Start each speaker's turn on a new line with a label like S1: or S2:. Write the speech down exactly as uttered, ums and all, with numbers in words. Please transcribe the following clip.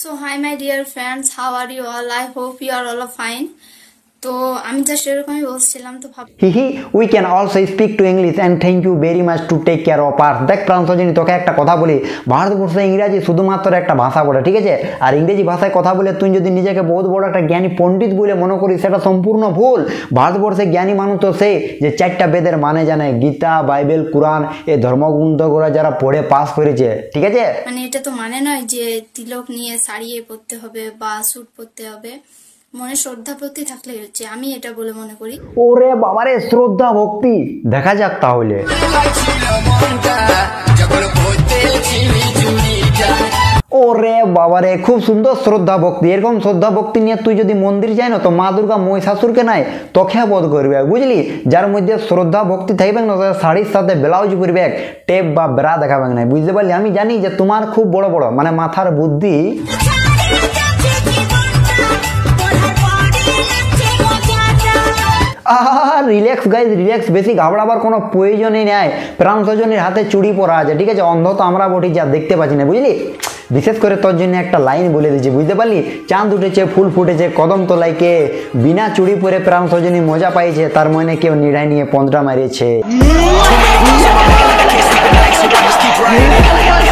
S1: So hi my dear friends, how are you all? I hope you are all fine. তো আমি just এরকমই বলছিলাম তো ভাব
S2: হিহি we can also speak to English and thank you very much to take care of us. দেখ প্রান্তজনী তোকে একটা কথা বলি, ভারতবর্ষে ইংরাজি শুধুমাত্র একটা ভাষা বলে, ঠিক আছে? আর ইংরেজি ভাষায় কথা বলে তুই যদি নিজেকে বহুত বড় একটা জ্ঞানী পণ্ডিত বলে মনে করিস, সেটা সম্পূর্ণ ভুল। ভারতবর্ষে জ্ঞানী মানুষ তো সে যে চারটা বেদের মানে জানে, গীতা, বাইবেল, কোরআন, এই ধর্মগ্রন্থগুলো যারা পড়ে পাস করেছে, ঠিক আছে?
S1: মানে এটা তো মানে নয় যে তিলক নিয়ে শাড়িয়ে পরতে হবে বা স্যুট পরতে হবে, মনে শ্রদ্ধা ভক্তি থাকলেই হচ্ছে, আমি এটা বলে মনে করি।
S2: ওরে বাবারে, শ্রদ্ধা ভক্তি দেখা যাক তাহলে। ওরে বাবারে, খুব সুন্দর শ্রদ্ধা ভক্তি। এরকম শ্রদ্ধা ভক্তি নিয়ে তুই যদি মন্দির যাই না, তো মা দুর্গা মহিষাসুরকে নাই তোকে বধ করবে, বুঝলি? যার মধ্যে শ্রদ্ধা ভক্তি থাকবে না, শাড়ির সাথে ব্লাউজ পরবে, টেপ বা ব্রা দেখাবে না, বুঝতে পারলি? আমি জানি যে তোমার খুব বড় বড় মানে মাথার বুদ্ধি। রিল্যাক্স গাইজ, রিল্যাক্স, বেশি ঘাবড়াবার কোনো প্রয়োজনই নেই। প্রান্তজনের হাতে চুড়ি পরা আছে, ঠিক আছে? অন্ধ তো আমরা বটি, যা দেখতে পাচ্ছি না, বুঝলি? বিশেষ করে তোর জন্য একটা লাইন বলে দিচ্ছি, বুঝতে পারলি? চাঁদ উঠেছে, ফুল ফুটেছে, কদম তলায় কে বিনা চুড়ি পরে প্রান্তজনী মজা পাইছে, তার মনে কেউ নিড়াই নিয়ে পন্দ্রা মারিয়েছে।